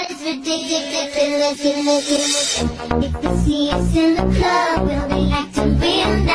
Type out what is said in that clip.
it's ridiculous. If you see us in the club, we'll be acting real nice.